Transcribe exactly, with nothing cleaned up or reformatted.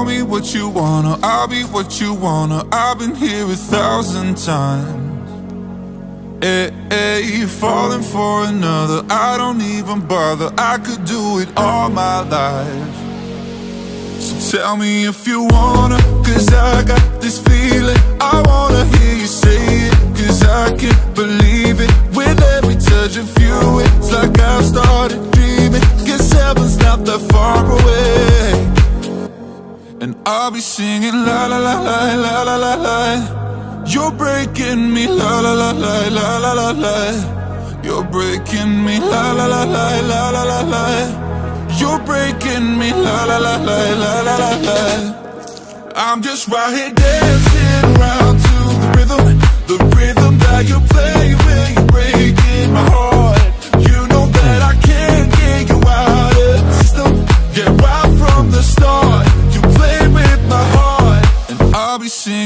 tell me what you wanna, I'll be what you wanna. I've been here a thousand times. Hey, hey, falling for another, I don't even bother. I could do it all my life. So tell me if you wanna, cause I got this feeling. I wanna hear you say it, cause I can't believe it. With every touch of you, it's like I've started dreaming. Guess heaven's not that far away. And I'll be singing la la la la la la la la. You're breaking me, la la la la la la la la. You're breaking me, la la la la la la la la. You're breaking me, la la la la la la la la. I'm just right here dancing around to the rhythm, the rhythm that you play when you're breaking my heart. You know that I can't get you out of the system. Yeah, right from the start, you played with my heart, and I'll be singing